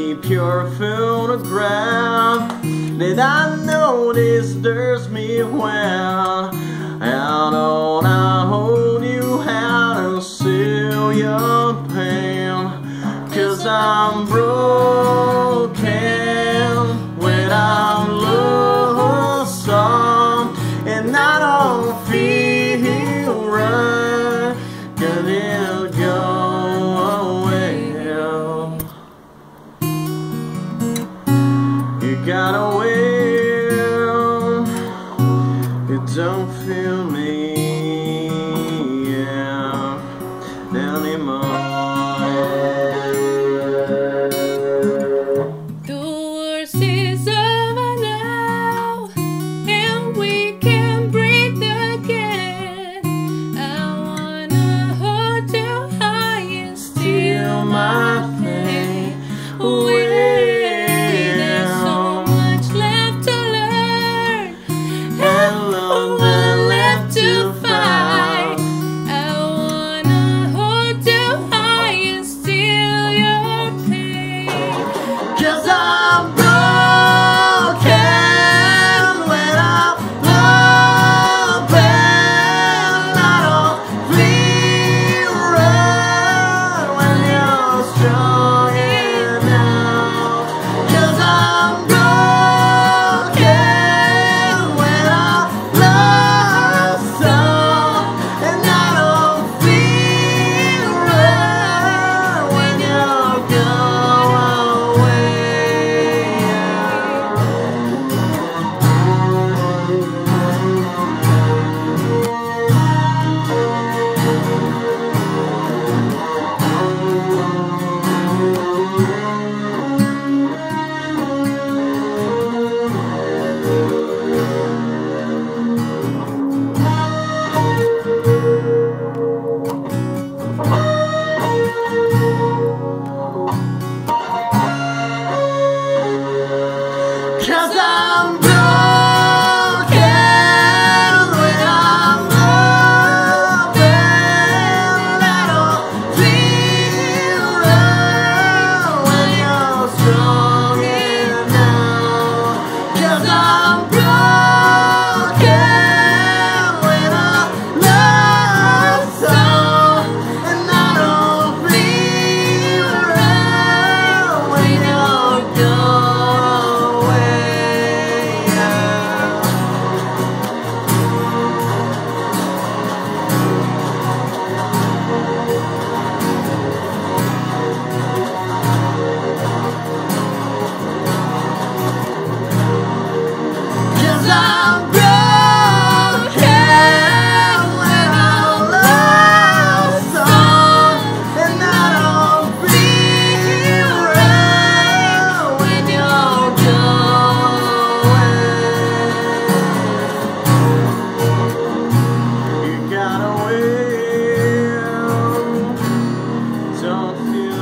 keep your photograph. Did I notice there's me when and on I hold you hand and seal your pain? 'Cause I'm broken without love song, and I don't feel right. Can it go away? You got away. You don't feel me anymore. The worst is over now, and we can breathe again. I wanna hold you high and steal my pain away. There's so much left to learn and love left to fight. I wanna hold you high and steal your pain. 'Cause I'm broken without love, and I don't feel right when you're strong enough. 'Cause I'm broken without love song, and I don't feel right when you go away. Cause I'm broken without love, and I don't feel right when you're strong enough. 'Cause I'm broken without love song, and I don't feel right when you're gone away. Cause I'm broken without love song, and I don't feel right when you're gone. You got away, don't feel